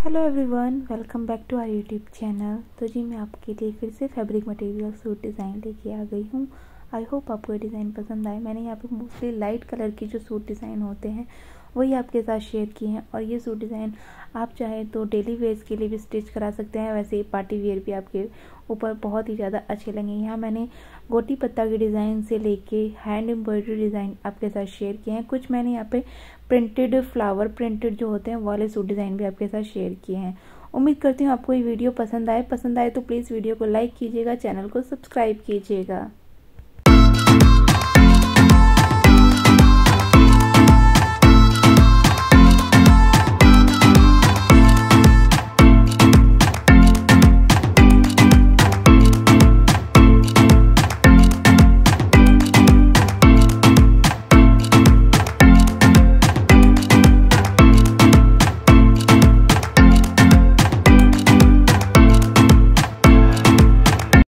Hello everyone, welcome back to our YouTube channel. तो जी मैं आपके लिए फिर से फैब्रिक मटेरियल सूट डिज़ाइन लेके आ गई हूँ। आई होप आपको ये डिज़ाइन पसंद आए। मैंने यहाँ पे मोस्टली लाइट कलर के जो सूट डिज़ाइन होते हैं वही आपके साथ शेयर किए हैं। और ये सूट डिज़ाइन आप चाहें तो डेली वेयर्स के लिए भी स्टिच करा सकते हैं, वैसे ही पार्टी वेयर भी आपके ऊपर बहुत ही ज़्यादा अच्छे लगेंगे। यहाँ मैंने गोटी पत्ता के डिज़ाइन से लेके हैंड एम्ब्रॉयडरी डिज़ाइन आपके साथ शेयर किए हैं। कुछ मैंने यहाँ पे प्रिंटेड फ्लावर प्रिंटेड जो होते हैं वाले सूट डिज़ाइन भी आपके साथ शेयर किए हैं। उम्मीद करती हूँ आपको ये वीडियो पसंद आए तो प्लीज़ वीडियो को लाइक कीजिएगा, चैनल को सब्सक्राइब कीजिएगा।